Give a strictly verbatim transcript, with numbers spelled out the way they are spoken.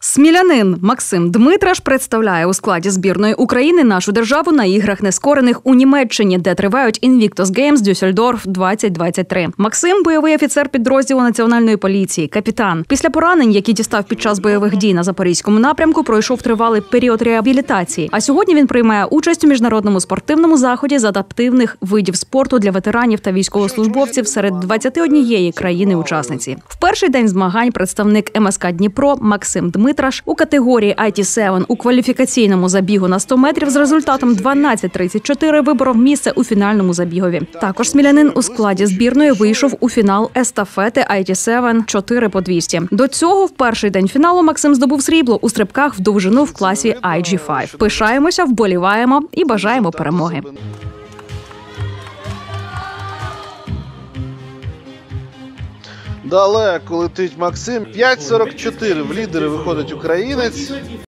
Смілянин Максим Дмитраш представляє у складі збірної України нашу державу на іграх нескорених у Німеччині, де тривають Invictus Games Дюссельдорф двадцять двадцять три. Максим – бойовий офіцер підрозділу Національної поліції, капітан. Після поранень, які дістав під час бойових дій на Запорізькому напрямку, пройшов тривалий період реабілітації. А сьогодні він приймає участь у міжнародному спортивному заході з адаптивних видів спорту для ветеранів та військовослужбовців серед двадцяти однієї країни-учасниці. В перший день змагань представник ем ес ка Дніпро Максим Дмитраш у категорії ай ті севен у кваліфікаційному забігу на сто метрів з результатом дванадцять тридцять чотири виборов місце у фінальному забігові. Також смілянин у складі збірної вийшов у фінал естафети ай ті севен чотири по двісті. До цього в перший день фіналу Максим здобув срібло у стрибках в довжину в класі ай джі п'ять. Пишаємося, вболіваємо і бажаємо перемоги. Далеко летить Максим. п'ять сорок чотири в лідери виходить українець.